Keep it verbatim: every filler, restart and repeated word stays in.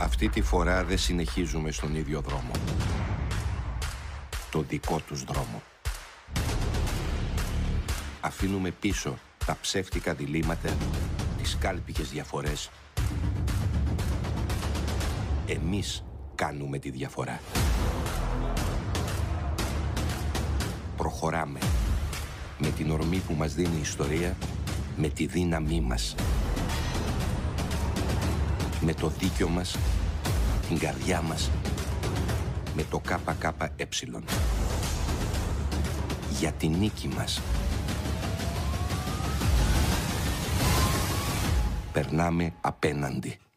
Αυτή τη φορά δεν συνεχίζουμε στον ίδιο δρόμο. Το δικό τους δρόμο. Αφήνουμε πίσω τα ψεύτικα διλήμματα, τις κάλπικες διαφορές. Εμείς κάνουμε τη διαφορά. Προχωράμε με την ορμή που μας δίνει η ιστορία, με τη δύναμή μας, με το δίκιο μας, την καρδιά μας, με το ΚΚΕ. Για τη νίκη μας. Περνάμε απέναντι.